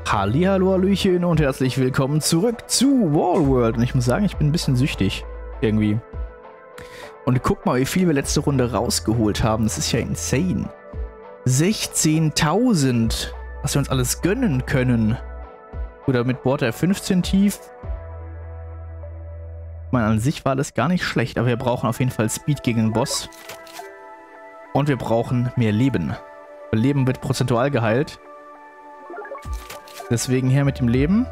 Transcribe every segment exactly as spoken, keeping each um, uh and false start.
Hallihallo, Hallöchen und herzlich willkommen zurück zu Wallworld. Und ich muss sagen, ich bin ein bisschen süchtig. Irgendwie. Und guck mal, wie viel wir letzte Runde rausgeholt haben. Das ist ja insane. sechzehntausend. Was wir uns alles gönnen können. Oder mit Water fünfzehn tief. Ich meine, an sich war das gar nicht schlecht. Aber wir brauchen auf jeden Fall Speed gegen den Boss. Und wir brauchen mehr Leben. Weil Leben wird prozentual geheilt. Deswegen her mit dem Leben.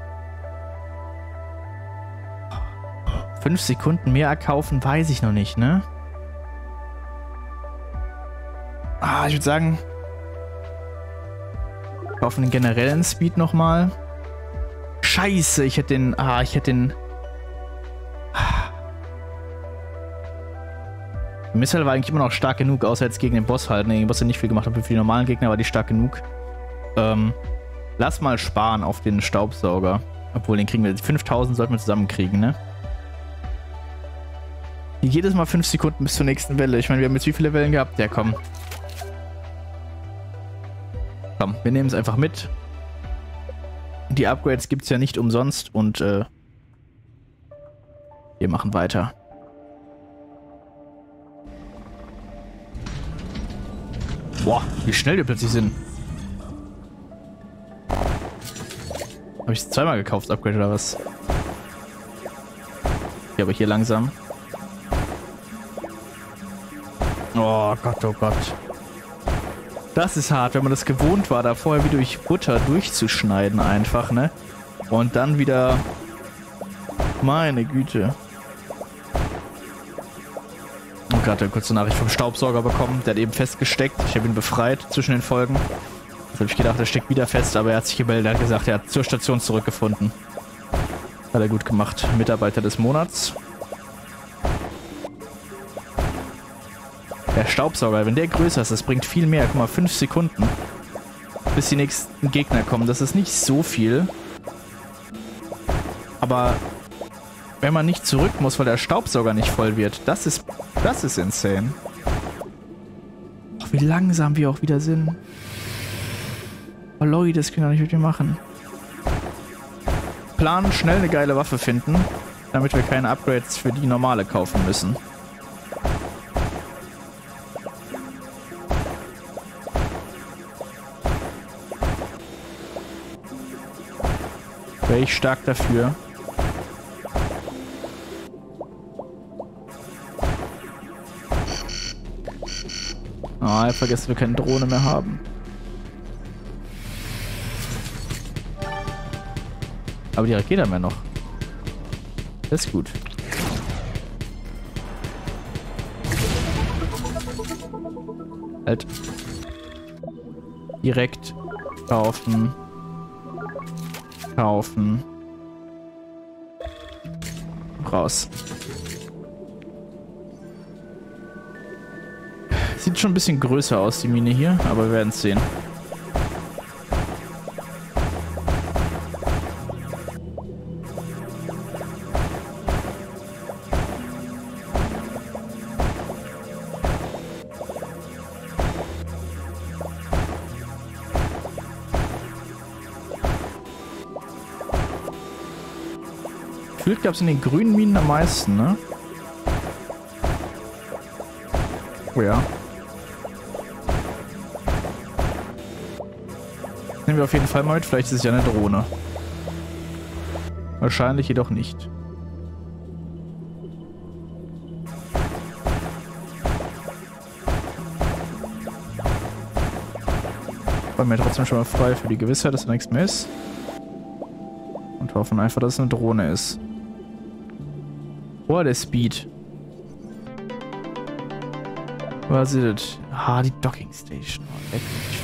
Fünf Sekunden mehr erkaufen, weiß ich noch nicht, ne? Ah, ich würde sagen, wir kaufen den generellen Speed nochmal. Scheiße, ich hätte den... Ah, ich hätte den... Missile war eigentlich immer noch stark genug, außer jetzt gegen den Boss halt. Ne, gegen den Boss hat nicht viel gemacht, aber für die normalen Gegner war die stark genug. Ähm... Lass mal sparen auf den Staubsauger. Obwohl, den kriegen wir. fünftausend sollten wir zusammenkriegen, ne? Jedes Mal fünf Sekunden bis zur nächsten Welle. Ich meine, wir haben jetzt wie viele Wellen gehabt? Ja, komm. Komm, wir nehmen es einfach mit. Die Upgrades gibt es ja nicht umsonst und äh, wir machen weiter. Boah, wie schnell wir plötzlich sind. Habe ich es zweimal gekauft, Upgrade oder was? Ja, aber hier langsam. Oh Gott, oh Gott. Das ist hart, wenn man das gewohnt war, da vorher wie durch Butter durchzuschneiden einfach, ne? Und dann wieder... Meine Güte. Oh Gott, eine kurze Nachricht vom Staubsauger bekommen. Der hat eben festgesteckt. Ich habe ihn befreit zwischen den Folgen. Jetzt habe ich gedacht, er steckt wieder fest, aber er hat sich gemeldet. Er hat gesagt, er hat zur Station zurückgefunden. Hat er gut gemacht. Mitarbeiter des Monats. Der Staubsauger, wenn der größer ist, das bringt viel mehr. Guck mal, fünf Sekunden. Bis die nächsten Gegner kommen. Das ist nicht so viel. Aber wenn man nicht zurück muss, weil der Staubsauger nicht voll wird, das ist, das ist insane. Ach, wie langsam wir auch wieder sind. Oh Leute, das können wir nicht mit mir machen. Planen, schnell eine geile Waffe finden, damit wir keine Upgrades für die normale kaufen müssen. Wäre ich stark dafür. Ah, oh, ich vergesse, wir keine Drohne mehr haben. Aber die Rakete haben wir noch. Das ist gut. Halt. Direkt kaufen. Kaufen. Raus. Sieht schon ein bisschen größer aus, die Mine hier, aber wir werden es sehen. Gefühlt gab es in den grünen Minen am meisten, ne? Oh ja. Nehmen wir auf jeden Fall mal mit. Vielleicht ist es ja eine Drohne. Wahrscheinlich jedoch nicht. Wollen wir trotzdem schon mal frei für die Gewissheit, dass da nichts mehr ist. Und hoffen einfach, dass es eine Drohne ist. Oh, der Speed. Was ist das? Ah, die Docking Station. Oh,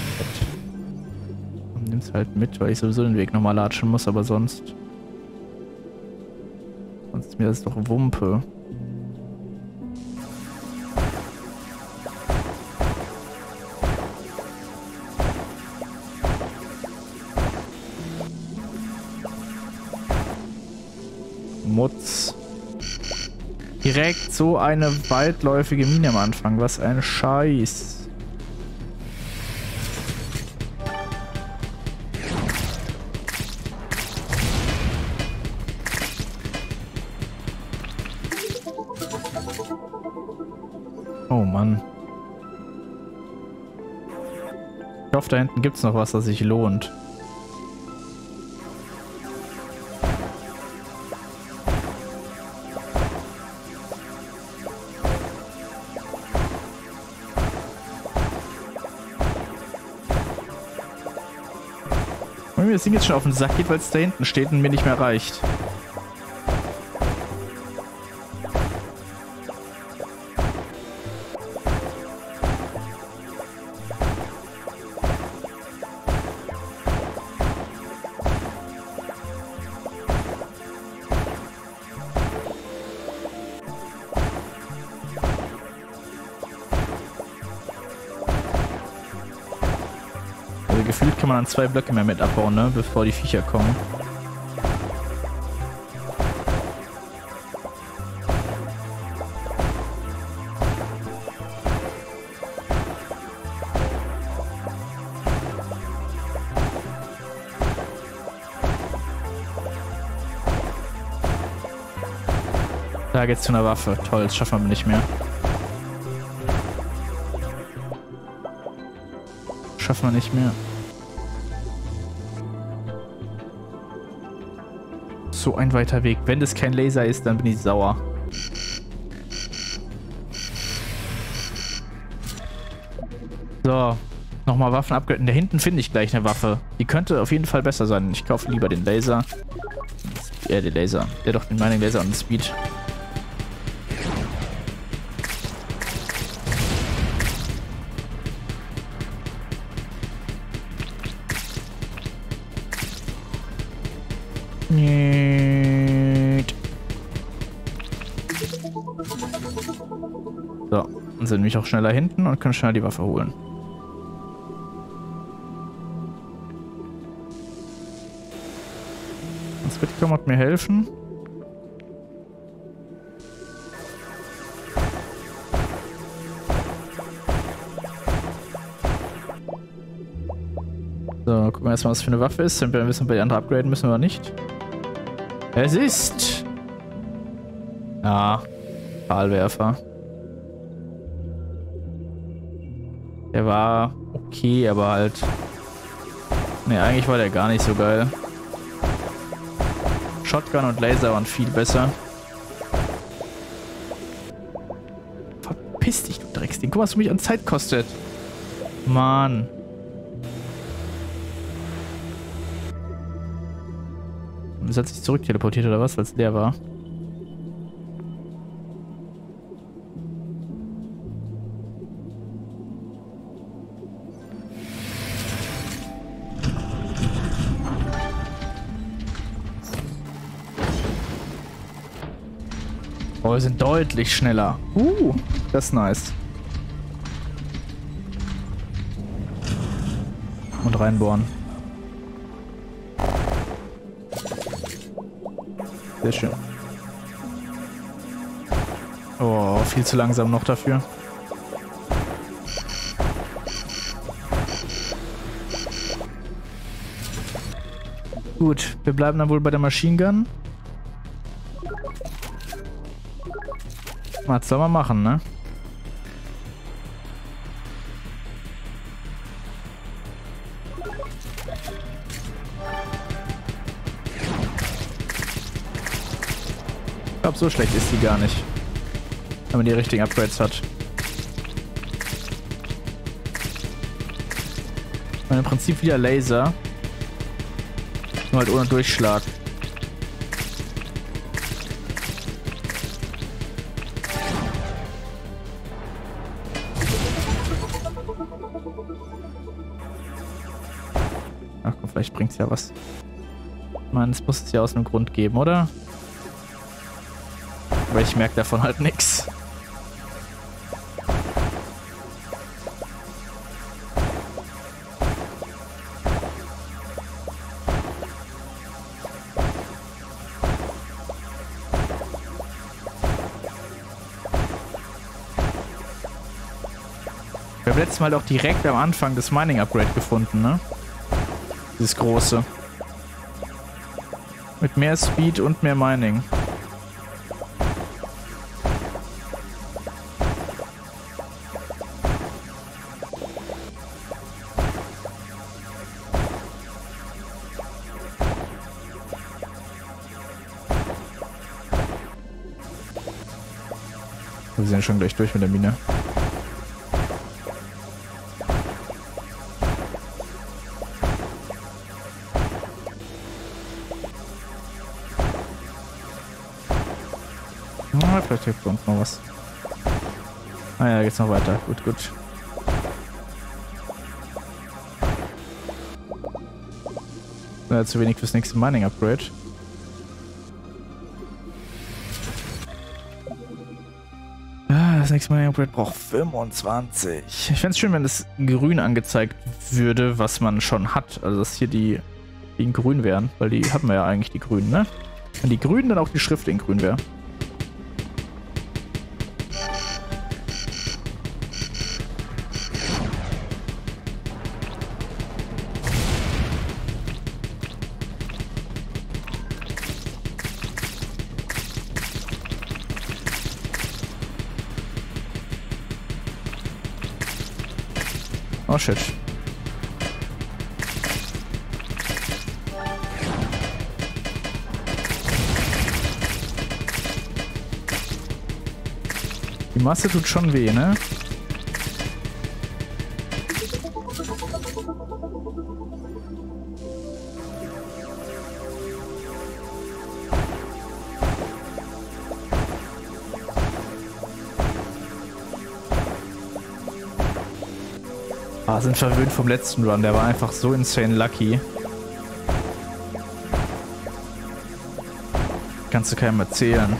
nimm's halt mit, weil ich sowieso den Weg nochmal latschen muss, aber sonst... Sonst ist mir das doch Wumpe. Mutz. Direkt so eine weitläufige Mine am Anfang. Was ein Scheiß. Oh Mann. Ich hoffe, da hinten gibt es noch was, das sich lohnt. Wenn mir das Ding jetzt schon auf den Sack geht, weil es da hinten steht und mir nicht mehr reicht. Gefühlt kann man dann zwei Blöcke mehr mit abbauen, ne? Bevor die Viecher kommen. Da geht's zu einer Waffe. Toll, das schaffen wir nicht mehr. Schaffen wir nicht mehr. So ein weiter Weg. Wenn das kein Laser ist, dann bin ich sauer. So. Nochmal Waffen upgraden. Da hinten finde ich gleich eine Waffe. Die könnte auf jeden Fall besser sein. Ich kaufe lieber den Laser. Ja, den Laser. Der doch den Mining Laser und den Speed. So, dann sind wir nämlich auch schneller hinten und können schneller die Waffe holen. Das wird kommen und mir helfen. So, gucken wir erstmal, was für eine Waffe ist. Wenn wir wissen, ob wir die andere upgraden müssen wir nicht. Es ist... Ja, Pfahlwerfer. Der war okay, aber halt... Ne, eigentlich war der gar nicht so geil. Shotgun und Laser waren viel besser. Verpiss dich, du Drecksding. Guck mal, was mich an Zeit kostet. Mann. Das hat sich zurück teleportiert oder was, weil es leer war. Oh, wir sind deutlich schneller. Uh, das ist nice. Und reinbohren. Sehr schön. Oh, viel zu langsam noch dafür. Gut, wir bleiben dann wohl bei der Machine Gun. Was soll man machen, ne? Ich glaube, so schlecht ist die gar nicht. Wenn man die richtigen Upgrades hat. Und im Prinzip wieder Laser. Nur halt ohne Durchschlag. Ach komm, vielleicht bringt's ja was. Ich meine, es muss es ja aus einem Grund geben, oder? Aber ich merke davon halt nichts. Wir haben letztes Mal auch direkt am Anfang das Mining Upgrade gefunden, ne? Dieses große. Mit mehr Speed und mehr Mining. Wir sind schon gleich durch mit der Mine. Ah, vielleicht hilft uns noch was. Ah ja, geht's noch weiter. Gut, gut. Ja, zu wenig fürs nächste Mining-Upgrade. Ah, das nächste Mining-Upgrade braucht fünfundzwanzig. Ich fände es schön, wenn das grün angezeigt würde, was man schon hat. Also, dass hier die, die in grün wären. Weil die haben wir ja eigentlich, die grünen, ne? Wenn die grünen, dann auch die Schrift in grün wäre. Oh shit. Die Masse tut schon weh, ne? Ah, sind verwöhnt vom letzten Run. Der war einfach so insane lucky. Kannst du keinem erzählen.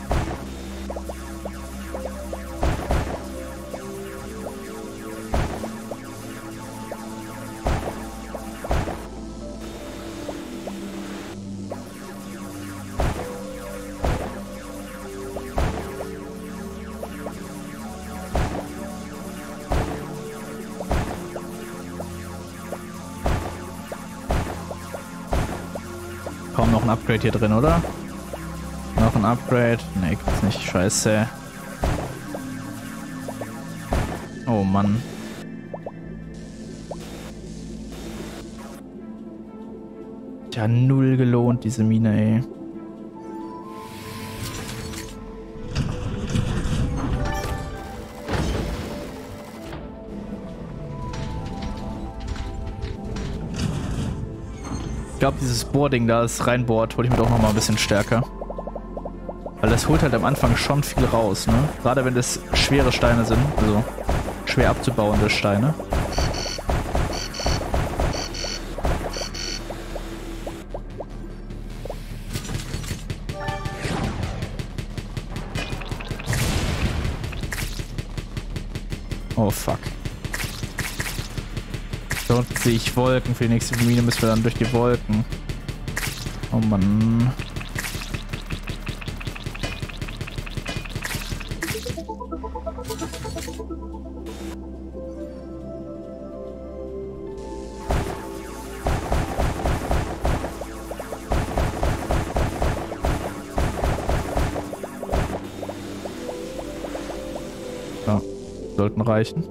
Kaum noch ein Upgrade hier drin, oder? Noch ein Upgrade? Ne, gibt's nicht. Scheiße. Oh Mann. Ja, null gelohnt, diese Mine, ey. Ich glaube, dieses Boarding da, das reinbohrt, hole ich mir doch noch mal ein bisschen stärker. Weil das holt halt am Anfang schon viel raus, ne? Gerade wenn das schwere Steine sind, also schwer abzubauende Steine. Oh fuck. Dort sehe ich Wolken. Für die nächste Mine müssen wir dann durch die Wolken. Oh Mann. Ja, sollten reichen.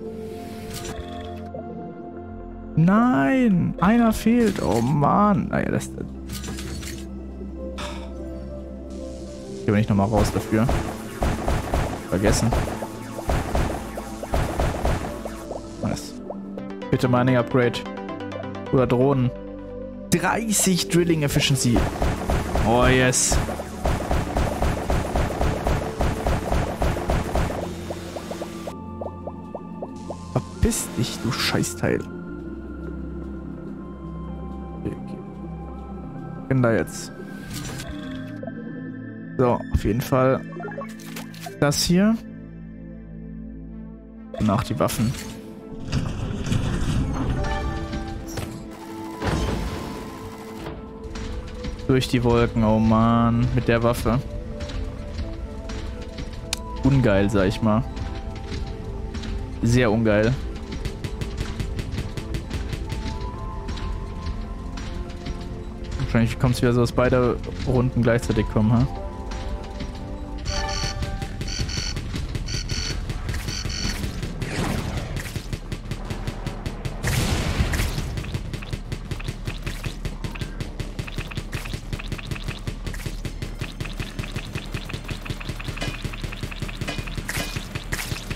Nein! Einer fehlt. Oh Mann. Naja, das... Ich gehe nicht nochmal raus dafür. Vergessen. Nice. Bitte Mining Upgrade. Oder Drohnen. dreißig Drilling Efficiency. Oh yes. Verpiss dich, du Scheißteil. Da jetzt. So, auf jeden Fall das hier. Danach die Waffen. Durch die Wolken, oh Mann, mit der Waffe. Ungeil, sag ich mal. Sehr ungeil. Wahrscheinlich kommt es wieder so, dass beide Runden gleichzeitig kommen, ha?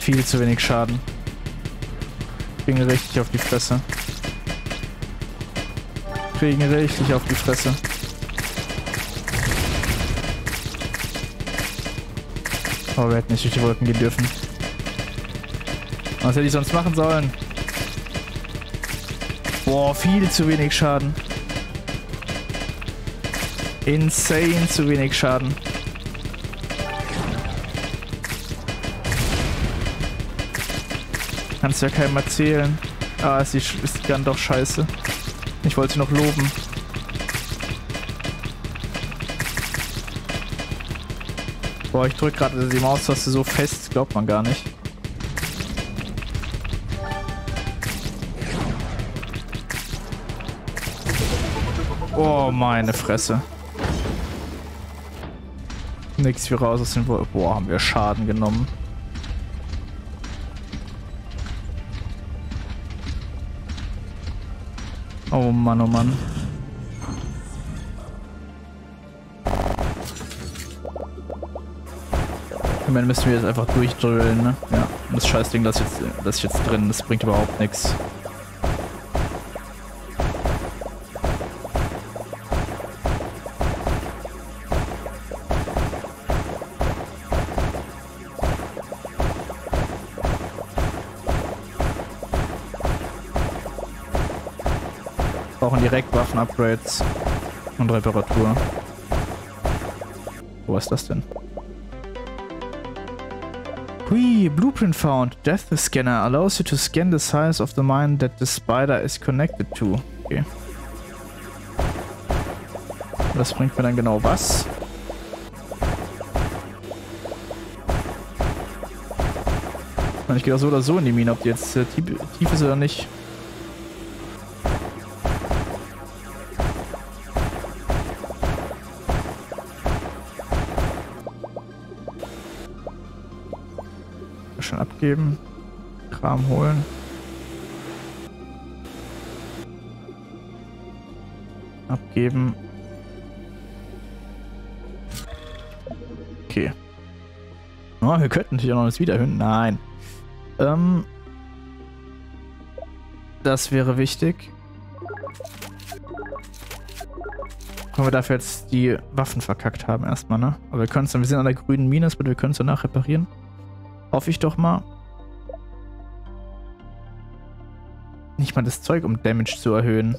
Viel zu wenig Schaden. Kriegen richtig auf die Fresse. Kriegen richtig auf die Fresse. Aber wir hätten nicht durch die Wolken gehen dürfen. Was hätte ich sonst machen sollen? Boah, viel zu wenig Schaden. Insane zu wenig Schaden. Kannst ja keinem erzählen. Ah, ist die, ist die Gun doch scheiße. Ich wollte sie noch loben. Boah, ich drück gerade die Maustaste so fest, glaubt man gar nicht. Oh, meine Fresse. Nix wie raus aus den Wolken. Boah, haben wir Schaden genommen. Oh Mann, oh Mann. Immerhin müssen wir jetzt einfach durchdrillen, ne? Ja, das Scheißding, das jetzt, das ist jetzt drin, das bringt überhaupt nichts. Wir brauchen direkt Waffen-Upgrades und Reparatur. Wo ist das denn? Hui, Blueprint found. Death Scanner allows you to scan the size of the mine that the spider is connected to. Okay. Das bringt mir dann genau was? Ich gehe doch so oder so in die Mine, ob die jetzt äh, tief, tief ist oder nicht. Schon abgeben. Kram holen. Abgeben. Okay. Oh, wir könnten natürlich auch noch das wiederhören. Nein. Ähm. Das wäre wichtig. Können wir dafür jetzt die Waffen verkackt haben erstmal, ne? Aber wir können es dann, wir sind an der grünen Mine, das bedeutet, wir können es danach reparieren. Hoffe ich doch mal. Nicht mal das Zeug, um Damage zu erhöhen.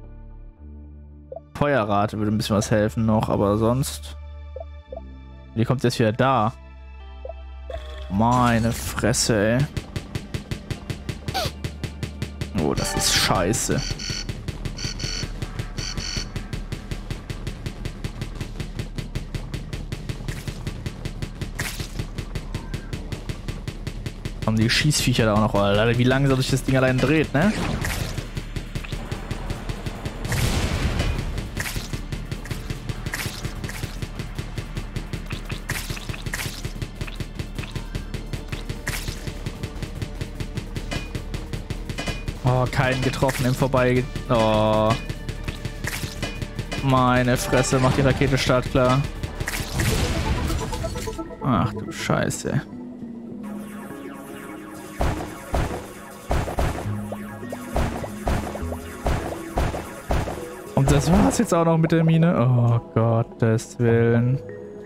Feuerrate würde ein bisschen was helfen noch, aber sonst... Wie kommt jetzt wieder da? Meine Fresse, ey. Oh, das ist scheiße. Haben die Schießviecher da auch noch. Alter, wie langsam sich das Ding allein dreht, ne? Oh, keinen getroffen im Vorbei. Oh. Meine Fresse, macht die Rakete startklar. Ach du Scheiße. Und das war's jetzt auch noch mit der Mine. Oh Gottes Willen.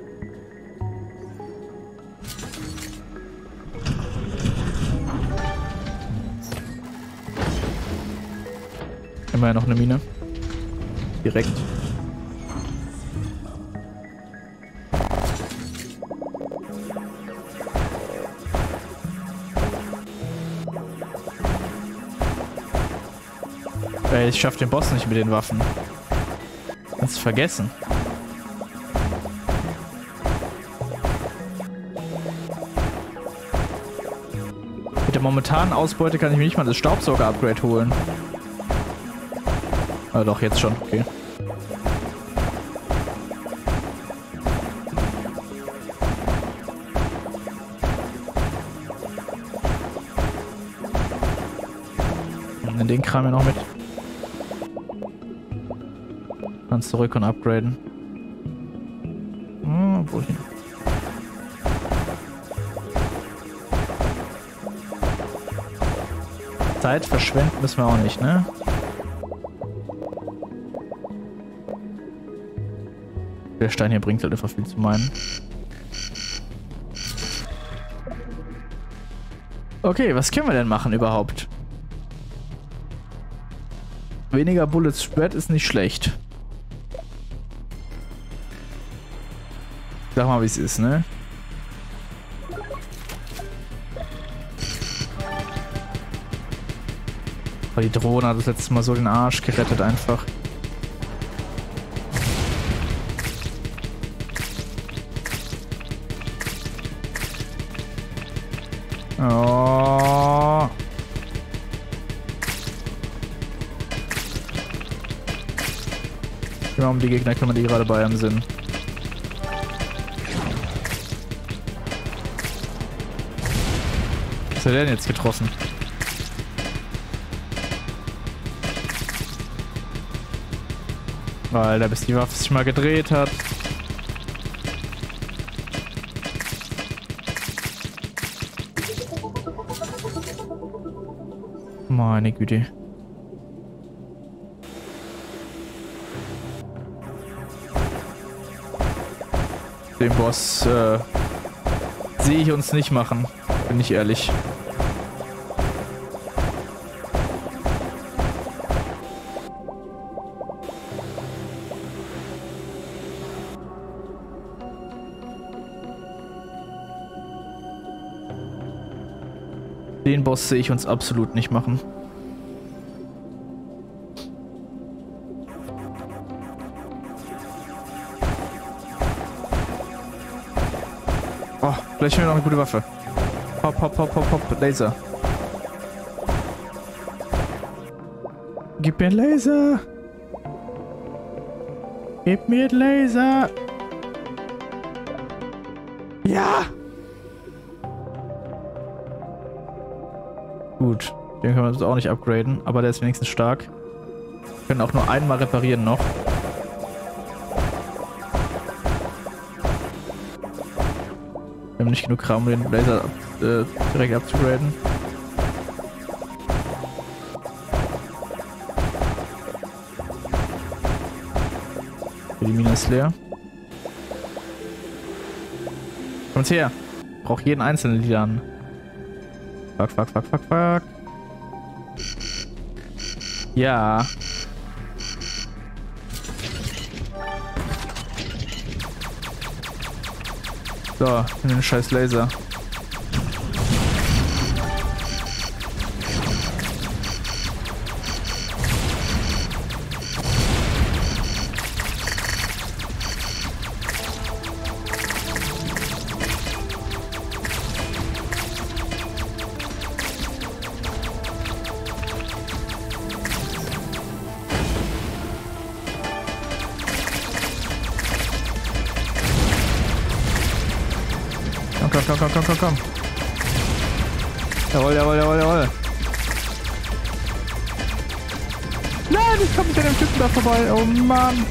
Immerhin noch eine Mine. Direkt. Ey, ich schaff den Boss nicht mit den Waffen. Kannst du vergessen. Mit der momentanen Ausbeute kann ich mir nicht mal das Staubsauger-Upgrade holen. Ah, doch, jetzt schon. Okay. Nimm den Kram hier noch mit. Kannst zurück und upgraden. Hm, wohin? Zeit verschwenden müssen wir auch nicht, ne? Der Stein hier bringt halt einfach viel zu meinen. Okay, was können wir denn machen überhaupt? Weniger Bullets Spread ist nicht schlecht. Sag mal, wie es ist, ne? Aber die Drohne hat das letzte Mal so den Arsch gerettet einfach. Oh. Immer um die Gegner kümmern, die gerade bei ihm sind. Was hat der denn jetzt getroffen? Alter, bis die Waffe sich mal gedreht hat. Meine Güte. Den Boss äh, sehe ich uns nicht machen, bin ich ehrlich. Den Boss sehe ich uns absolut nicht machen. Oh, vielleicht haben wir noch eine gute Waffe. Hopp, hopp, hopp, hopp, hopp, Laser. Gib mir einen Laser. Gib mir einen Laser. Ja. Gut, den können wir uns auch nicht upgraden, aber der ist wenigstens stark. Wir können auch nur einmal reparieren noch. Wir haben nicht genug Kram, um den Laser äh, direkt abzugraden. Die Mine ist leer. Kommt her. Ich brauche jeden einzelnen Lilan. Fuck, fuck, fuck, fuck, fuck. Ja. So, nimm den scheiß Laser. Komm, komm, komm, komm, komm, komm. Jawohl, jawohl, jawohl, jawohl. Nein, ich komm mit dem Typen da vorbei. Oh Mann.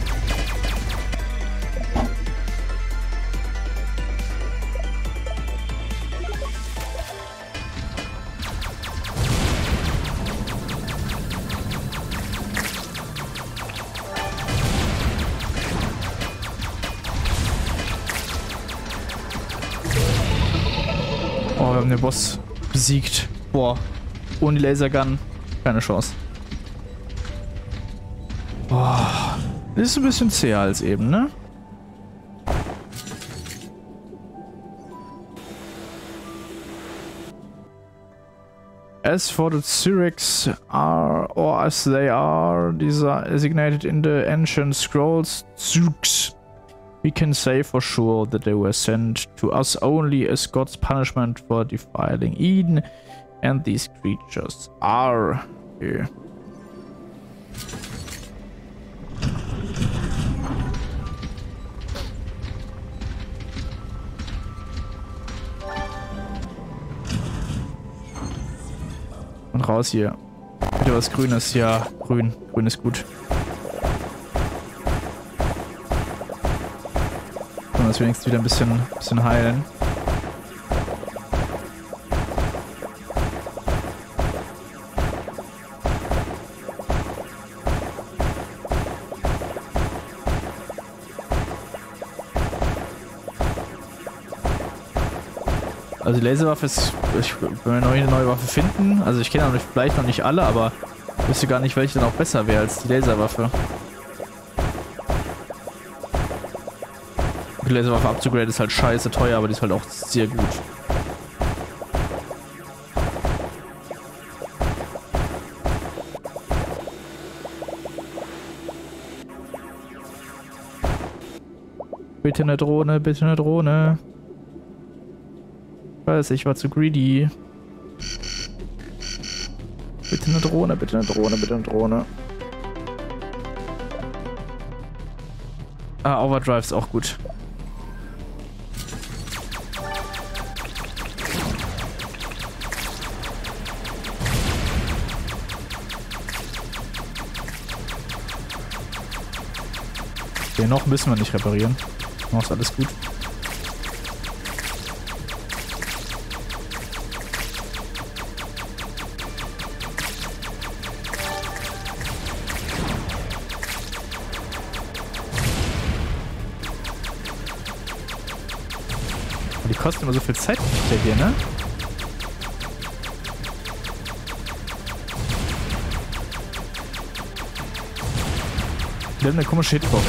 Oh, wir haben den Boss besiegt. Boah. Ohne Lasergun. Keine Chance. Boah. Das ist ein bisschen zäher als eben, ne? As for the Cyrex are, or as they are designated in the ancient scrolls, Zooks, we can say for sure that they were sent to us only as God's punishment for defiling Eden, and these creatures are here. Und raus hier. Bitte was Grünes. Ja, grün. Grün ist gut. Können wir uns wenigstens wieder ein bisschen, bisschen heilen. Also die Laserwaffe ist... Ich, wenn wir eine neue Waffe finden, also ich kenne auch nicht, vielleicht noch nicht alle, aber ich wüsste gar nicht, welche dann auch besser wäre als die Laserwaffe. Die Laserwaffe abzugraden ist halt scheiße teuer, aber die ist halt auch sehr gut. Bitte eine Drohne, bitte eine Drohne. Ich weiß, ich war zu greedy. Bitte eine Drohne, bitte eine Drohne, bitte eine Drohne. Ah, Overdrive ist auch gut. Okay, noch müssen wir nicht reparieren. Noch ist alles gut. Die kosten immer so viel Zeit hier, ne? Wir haben eine komische Hitbox.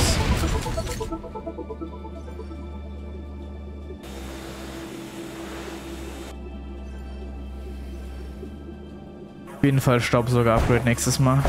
Auf jeden Fall Staubsauger-Upgrade nächstes Mal.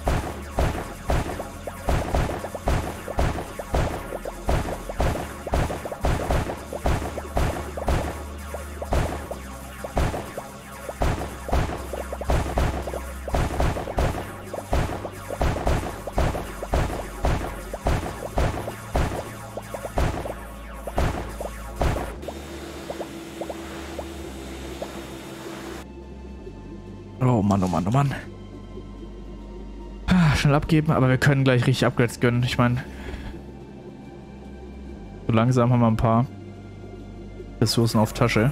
Oh Mann, oh Mann, oh Mann. Ah, schnell abgeben, aber wir können gleich richtig Upgrades gönnen. Ich meine, so langsam haben wir ein paar Ressourcen auf Tasche.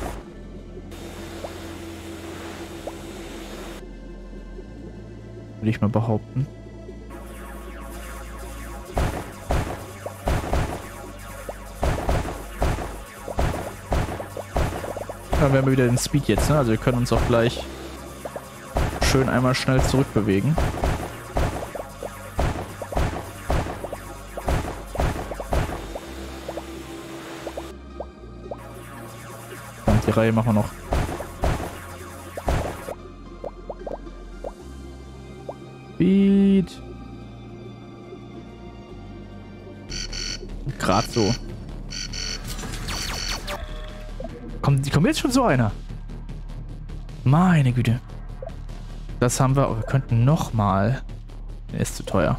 Würde ich mal behaupten. Dann werden wir wieder den Speed jetzt, ne? Also wir können uns auch gleich schön einmal schnell zurückbewegen. Und die Reihe machen wir noch. Speed. Gerade so. Kommt, kommt jetzt schon so einer? Meine Güte. Das haben wir, aber wir könnten nochmal. Der ist zu teuer.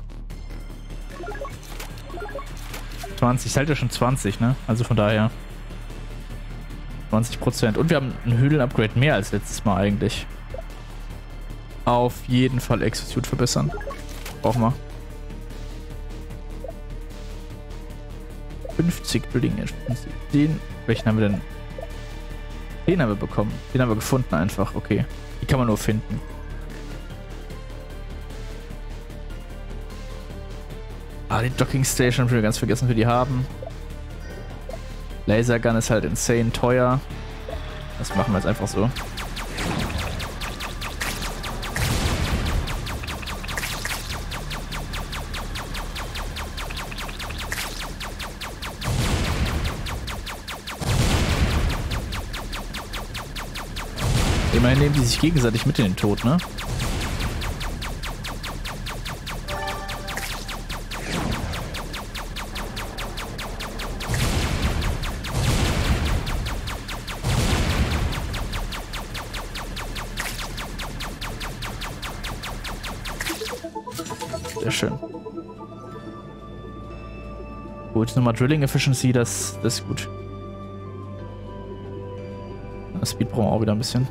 zwanzig, ist halt ja schon zwanzig, ne? Also von daher. zwanzig Prozent. Und wir haben ein Höhlen-Upgrade mehr als letztes Mal eigentlich. Auf jeden Fall Execute verbessern. Brauchen wir. fünfzig Building Efficiency. Den, welchen haben wir denn? Den haben wir bekommen. Den haben wir gefunden einfach. Okay. Die kann man nur finden. Ah, die Docking Station haben wir ganz vergessen, wie die haben. Lasergun ist halt insane teuer. Das machen wir jetzt einfach so. Immerhin nehmen die sich gegenseitig mit in den Tod, ne? Sehr schön. Gut, nochmal Drilling Efficiency, das, das ist gut. Das Speed brauchen wir auch wieder ein bisschen.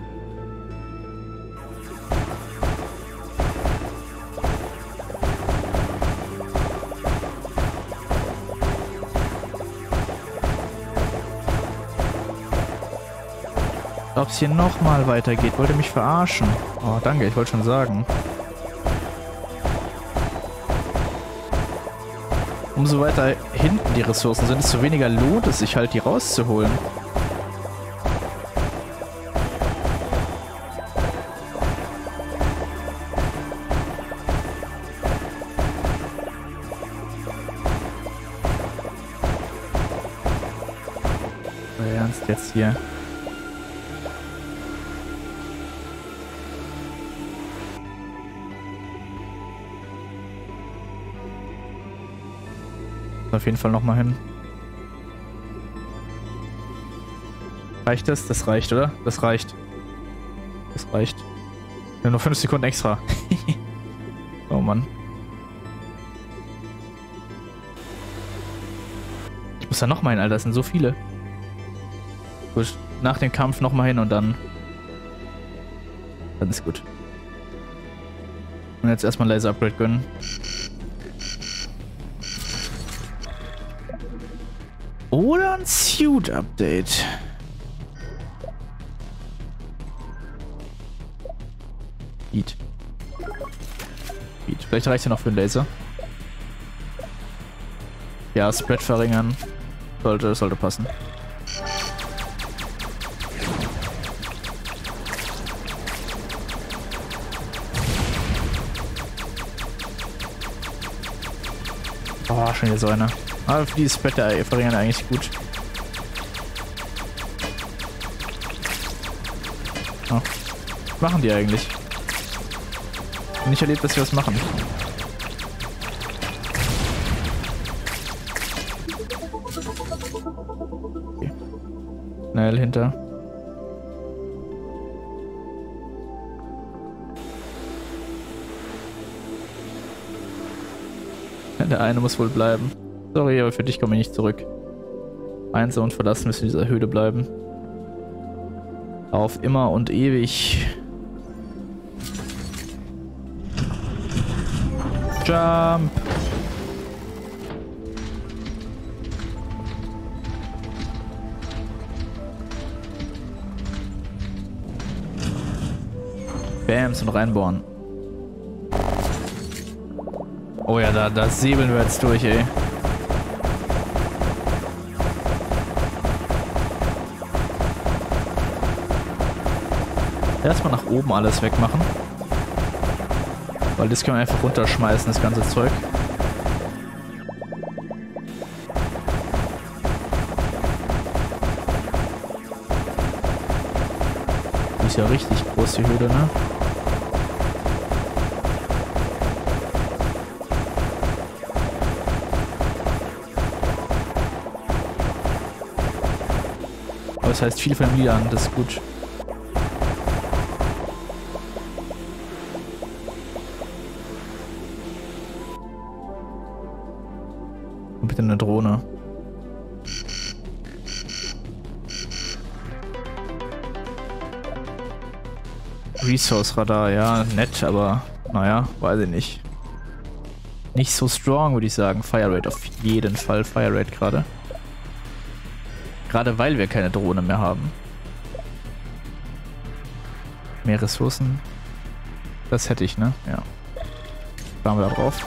Ob es hier nochmal weitergeht, wollte mich verarschen. Oh, danke, ich wollte schon sagen. Umso weiter hinten die Ressourcen sind, desto weniger lohnt es sich halt, die rauszuholen. Ernst jetzt hier? Auf jeden Fall nochmal hin. Reicht das? Das reicht, oder? Das reicht. Das reicht. Ja, nur fünf Sekunden extra. Oh Mann. Ich muss da nochmal hin, Alter. Das sind so viele. Gut. Nach dem Kampf nochmal hin und dann... Dann ist gut. Und jetzt erstmal Laser-Upgrade gönnen. Oder ein Suit-Update. Beat. Beat. Vielleicht reicht ja noch für einen Laser. Ja, Spread verringern. Sollte, sollte passen. Oh, schon wieder so eine. Aber für die Spread der verringern eigentlich gut. Oh. Was machen die eigentlich? Ich hab nicht erlebt, dass sie was machen. Okay. Schnell hinter. Der eine muss wohl bleiben. Sorry, aber für dich komme ich nicht zurück. Einser und verlassen müssen in dieser Höhle bleiben. Auf immer und ewig. Jump! Bams und reinbohren. Oh ja, da, da säbeln wir jetzt durch, ey. Erstmal nach oben alles wegmachen. Weil das können wir einfach runterschmeißen, das ganze Zeug. Die ist ja richtig groß, die Höhle, ne? Aber das heißt viel von dem Liedern, das ist gut. Bitte eine Drohne. Resource Radar, ja, nett, aber naja, weiß ich nicht. Nicht so strong, würde ich sagen. Fire Rate auf jeden Fall. Fire Rate gerade. Gerade weil wir keine Drohne mehr haben. Mehr Ressourcen. Das hätte ich, ne? Ja. Fahren wir da drauf.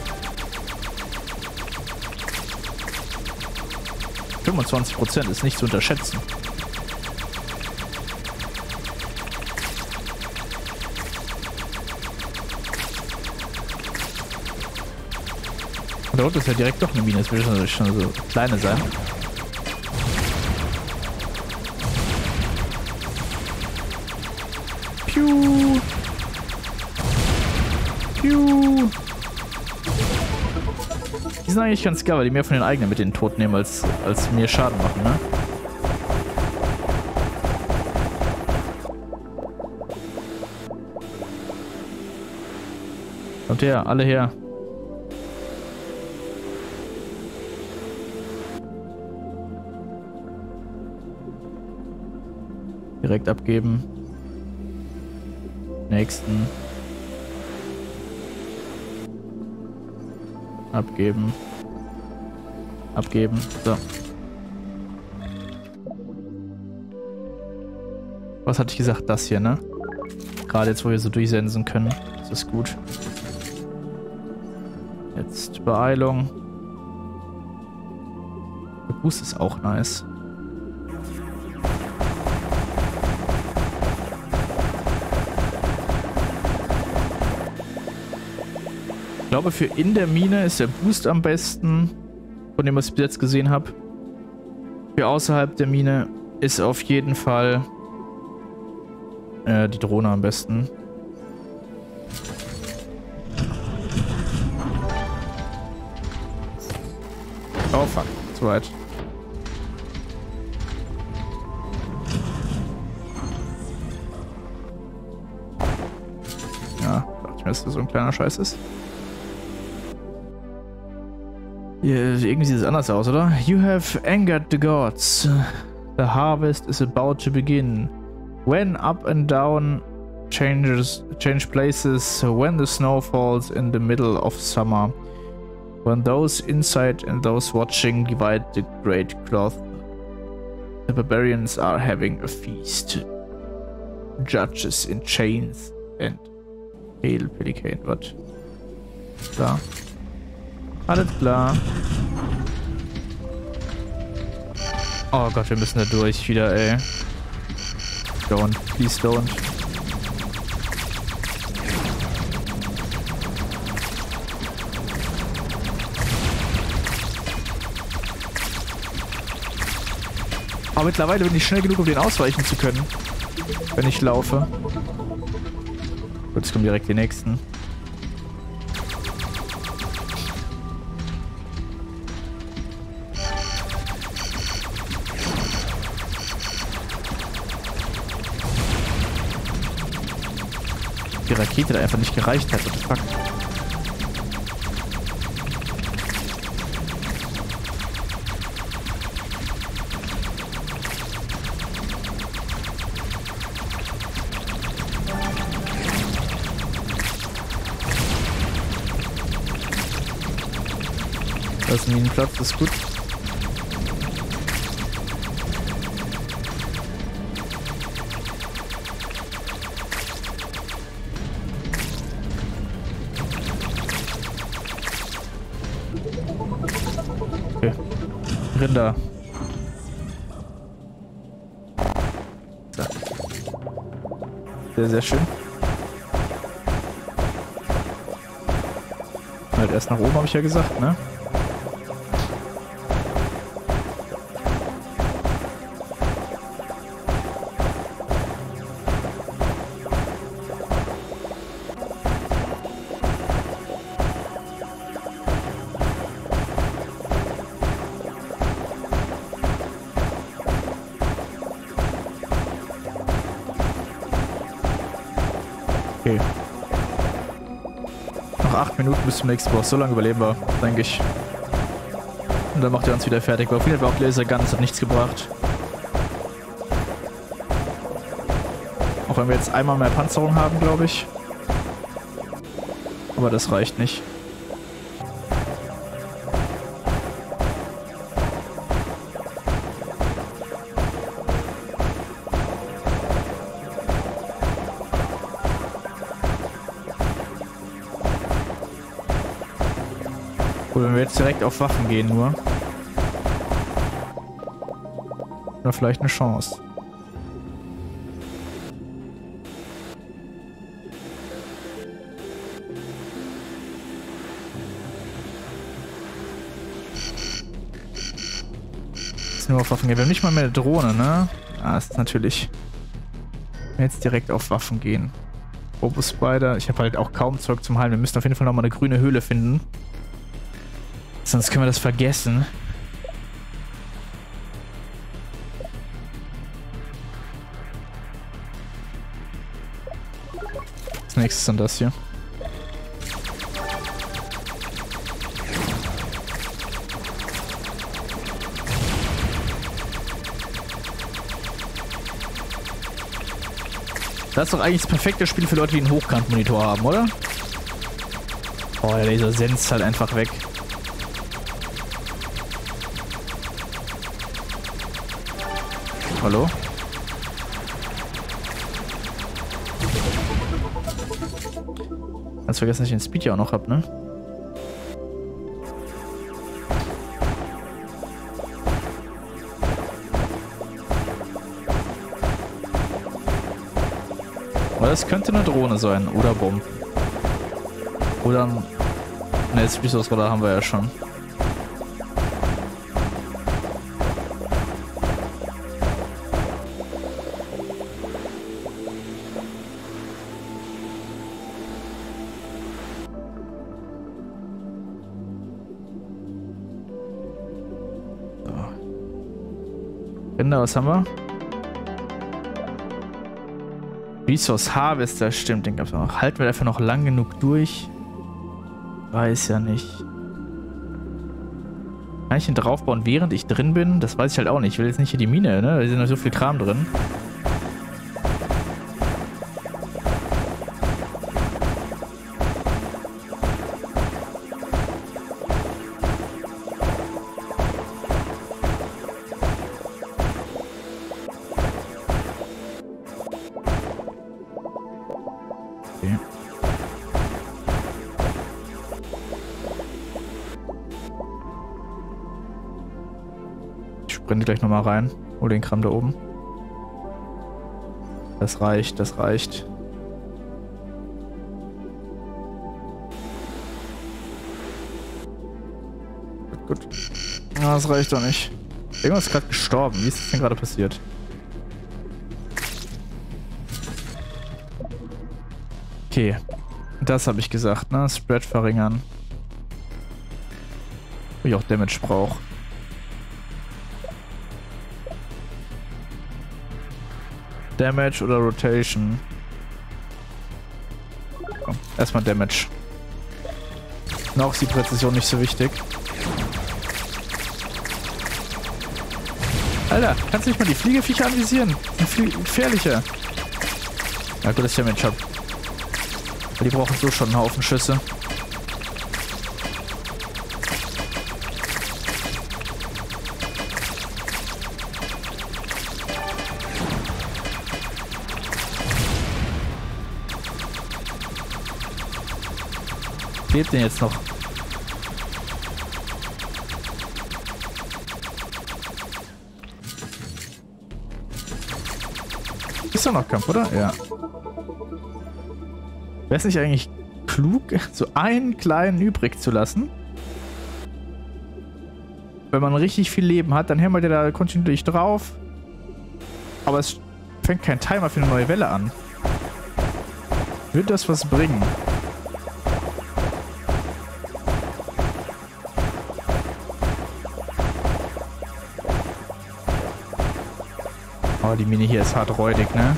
fünfundzwanzig Prozent ist nicht zu unterschätzen. Da unten ist ja direkt doch eine Mine, das will schon so kleine sein. Piu! Piu! Die sind eigentlich ganz geil, weil die mehr von den eigenen mit den Tod nehmen, als, als mir Schaden machen, ne? Kommt her, alle her. Direkt abgeben. Nächsten. Abgeben. Abgeben. So. Was hatte ich gesagt? Das hier, ne? Gerade jetzt, wo wir so durchsensen können. Das ist gut. Jetzt Beeilung. Der Boost ist auch nice. Ich glaube, für in der Mine ist der Boost am besten, von dem, was ich bis jetzt gesehen habe. Für außerhalb der Mine ist auf jeden Fall äh, die Drohne am besten. Oh fuck, zu weit. Ja, dachte ich mir, dass das so ein kleiner Scheiß ist. Ja, irgendwie sieht es anders aus, oder? You have angered the gods. The harvest is about to begin. When up and down changes change places, when the snow falls in the middle of summer. When those inside and those watching divide the great cloth, the barbarians are having a feast. Judges in chains and Hail Pelican. Was? Da. Alles klar. Oh Gott, wir müssen da durch wieder, ey. Don't. Please don't. Aber mittlerweile bin ich schnell genug, um den ausweichen zu können. Wenn ich laufe. Gut, jetzt kommen direkt die nächsten. Die Rakete da einfach nicht gereicht hat. What the fuck? Da ist ein Minenplatz, das ist gut. Okay. Rinder. So. Sehr, sehr schön. Halt erst nach oben, habe ich ja gesagt, ne? Okay. Noch acht Minuten bis zum nächsten Boss. So lange überleben wir, denke ich. Und dann macht er uns wieder fertig. Weil auf jeden Fall auch Laser Guns hat nichts gebracht. Auch wenn wir jetzt einmal mehr Panzerung haben, glaube ich. Aber das reicht nicht. Wenn wir jetzt direkt auf Waffen gehen nur. Oder vielleicht eine Chance. Jetzt nur auf Waffen gehen. Wir haben nicht mal mehr eine Drohne, ne? Ah, das ist natürlich... Jetzt direkt auf Waffen gehen. Robo Spider. Ich habe halt auch kaum Zeug zum Heilen. Wir müssen auf jeden Fall nochmal eine grüne Höhle finden. Sonst können wir das vergessen. Als nächstes dann das hier. Das ist doch eigentlich das perfekte Spiel für Leute, die einen Hochkantmonitor haben, oder? Oh, der Laser senzt halt einfach weg. Hallo? Ganz vergessen, dass ich den Speed ja auch noch hab, ne? Aber das könnte eine Drohne sein. Oder Bomb. Oder ein... Ne, das Speedsource-Radar haben wir ja schon. Rinder, was haben wir? Resource Harvester, stimmt, den gab's auch noch. Halten wir dafür noch lang genug durch? Weiß ja nicht. Kann ich ihn draufbauen, während ich drin bin? Das weiß ich halt auch nicht. Ich will jetzt nicht hier die Mine, ne? Da sind noch so viel Kram drin. Okay. Ich sprinte gleich nochmal rein. Hol den Kram da oben. Das reicht, das reicht. Gut, gut. Ah, das reicht doch nicht. Irgendwas ist gerade gestorben. Wie ist das denn gerade passiert? Okay. Das habe ich gesagt, ne? Spread verringern. Wo ich auch Damage brauche. Damage oder Rotation? Komm, erstmal Damage. Noch ist die Präzision nicht so wichtig. Alter, kannst du nicht mal die Fliegeviecher anvisieren? Die sind viel gefährlicher. Ja gut, dass ich Damage hab. Die brauchen so schon einen Haufen Schüsse. Lebt denn jetzt noch? Ist doch noch Kampf, oder? Ja. Wäre es nicht eigentlich klug, so einen kleinen übrig zu lassen? Wenn man richtig viel Leben hat, dann hämmert er da kontinuierlich drauf. Aber es fängt kein Timer für eine neue Welle an. Wird das was bringen? Oh, die Mine hier ist hart räudig, ne?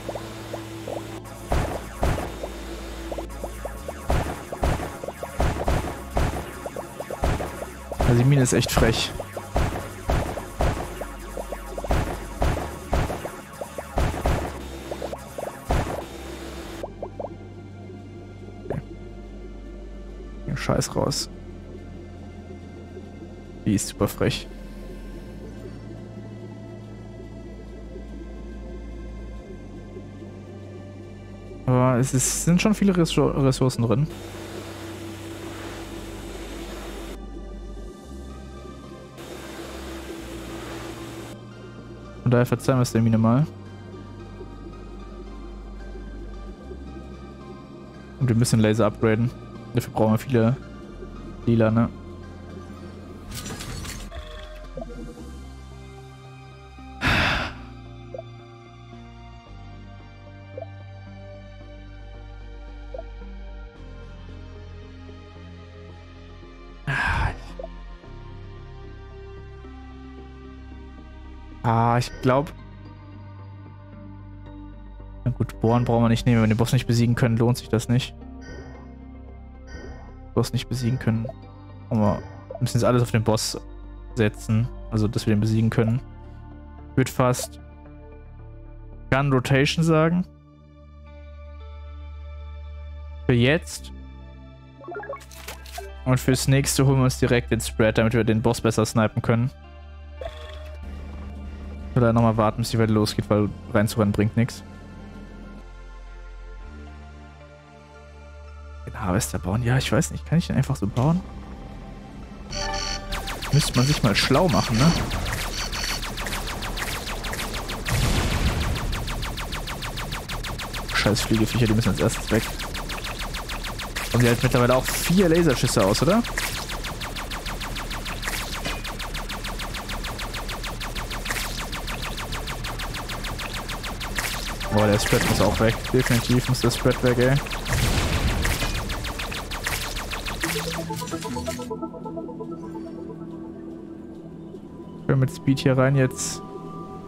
Also die Mine ist echt frech. Okay. Den Scheiß raus. Die ist super frech. Aber es ist, sind schon viele Ressourcen drin. Von daher verzeihen wir es der Mine mal. Und wir müssen Laser upgraden. Dafür brauchen wir viele Lila, ne? Ah, ich glaube... Na gut, Bohren brauchen wir nicht nehmen. Wenn wir den Boss nicht besiegen können, lohnt sich das nicht. Boss nicht besiegen können. Aber wir müssen jetzt alles auf den Boss setzen. Also, dass wir den besiegen können. Ich würde fast Gun Rotation sagen. Für jetzt. Und fürs nächste holen wir uns direkt den Spread, damit wir den Boss besser snipen können. Oder nochmal warten, bis die Welle losgeht, weil reinzurennen bringt nichts. Den Harvester bauen? Ja, ich weiß nicht. Kann ich den einfach so bauen? Müsste man sich mal schlau machen, ne? Scheiß Fliegeviecher, die müssen als erstes weg. Haben die halt mittlerweile auch vier Laserschüsse aus, oder? Oh, der Spread muss auch weg. Definitiv muss der Spread weg, ey. Schön mit Speed hier rein jetzt.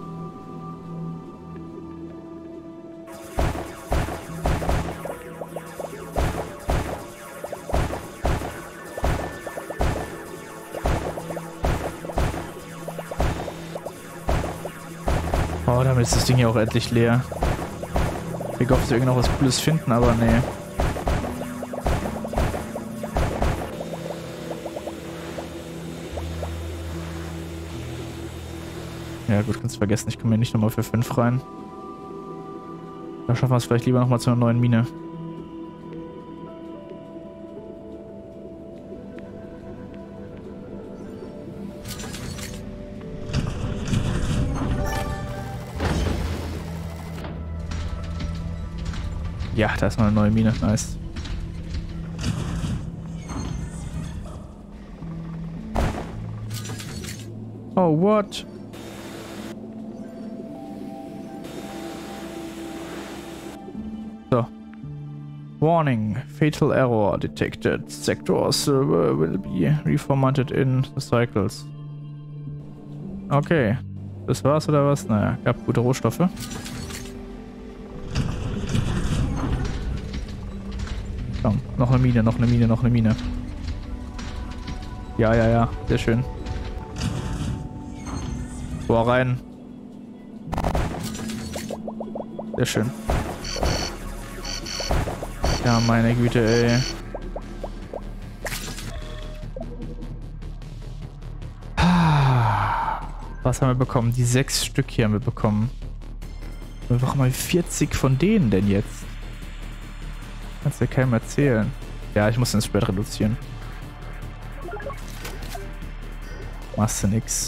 Oh, damit ist das Ding ja auch endlich leer. Ich hoffe, dass wir irgendwie noch was Cooles finden, aber nee. Ja gut, kannst du vergessen, ich komme hier nicht nochmal für fünf rein. Da schaffen wir es vielleicht lieber nochmal zu einer neuen Mine. Ja, da ist noch eine neue Mine. Nice. Oh, what? So. Warning. Fatal error detected. Sector server will be reformatted in the cycles. Okay. Das war's oder was? Naja, gab gute Rohstoffe. Komm, noch eine Mine, noch eine Mine, noch eine Mine. Ja, ja, ja. Sehr schön. Boah, rein. Sehr schön. Ja, meine Güte, ey. Was haben wir bekommen? Die sechs Stück hier haben wir bekommen. Warum mal vierzig von denen denn jetzt? Kannst du ja keinem erzählen. Ja, ich muss den Spread reduzieren. Machst du nix.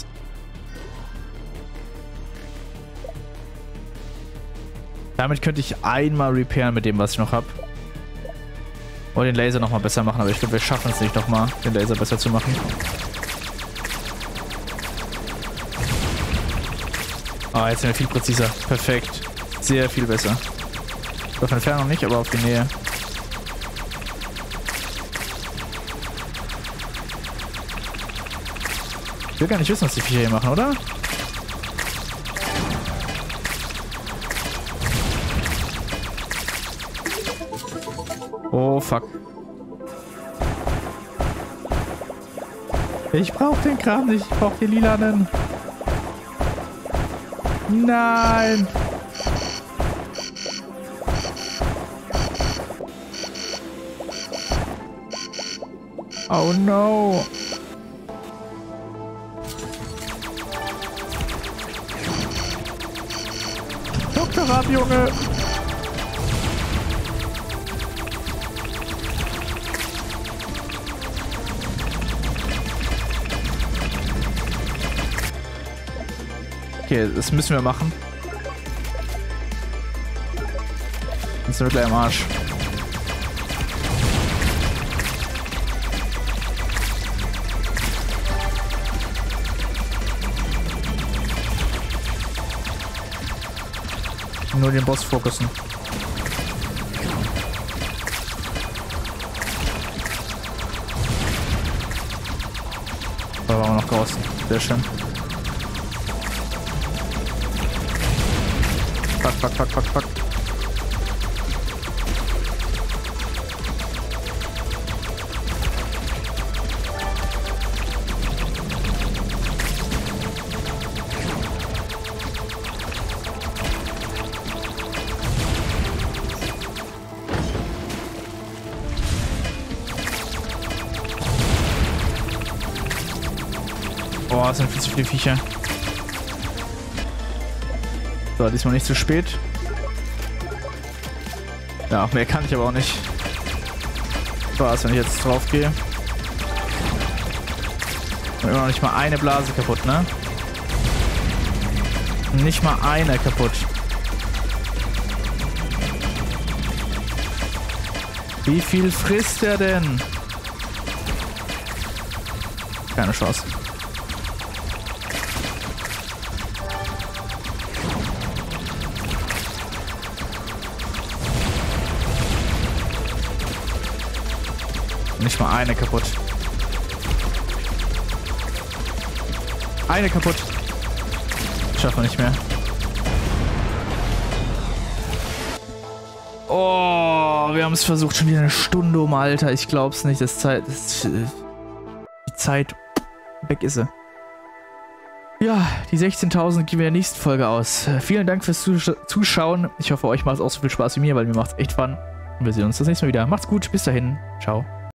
Damit könnte ich einmal repairen mit dem, was ich noch habe. Und den Laser nochmal besser machen, aber ich glaube, wir schaffen es nicht nochmal, den Laser besser zu machen. Ah, oh, jetzt sind wir viel präziser. Perfekt. Sehr viel besser. Auf Entfernung nicht, aber auf die Nähe. Ich will gar nicht wissen, was die Viecher hier machen, oder? Oh, fuck. Ich brauch den Kram nicht. Ich brauch den lilanen. Nein! Oh no! Doktor ab, Junge! Okay, das müssen wir machen. Jetzt sind wir gleich am Arsch. Nur den Boss fokussen. Da waren wir noch draußen. Sehr schön. Fuck, fuck, fuck, fuck, fuck. Boah, es sind viel zu viele Viecher. So, diesmal nicht zu spät. Ja, mehr kann ich aber auch nicht. Was, wenn ich jetzt drauf gehe. Immer noch nicht mal eine Blase kaputt, ne? Nicht mal eine kaputt. Wie viel frisst er denn? Keine Chance. Nicht mal eine kaputt. Eine kaputt. Schaffen wir nicht mehr. Oh, wir haben es versucht. Schon wieder eine Stunde um, Alter. Ich glaub's nicht. Das Zeit, das, die Zeit weg ist sie. Ja, die sechzehntausend gehen wir in der nächsten Folge aus. Vielen Dank fürs Zusch Zuschauen. Ich hoffe, euch macht es auch so viel Spaß wie mir, weil mir macht es echt Fun. Und wir sehen uns das nächste Mal wieder. Macht's gut, bis dahin. Ciao.